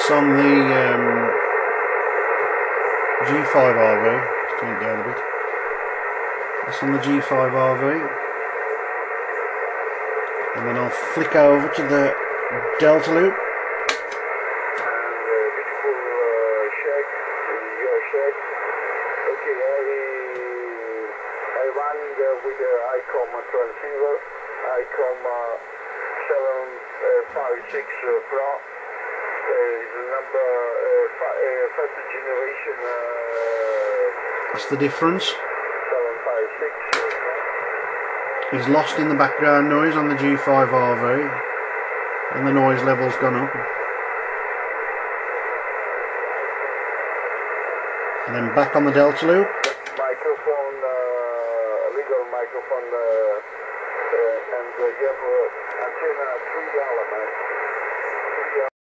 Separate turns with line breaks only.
That's on the G5RV. Let's turn it down a bit. That's on the G5RV. And then I'll flick over to the Delta loop.
I ran with the ICOM transceiver, ICOM 756 Pro, is the number first generation.
That's the difference.
756.
He's lost in the background noise on the G5RV, and the noise level's gone up. And then back on the Delta loop.
Microphone, legal microphone, and you have antenna $3.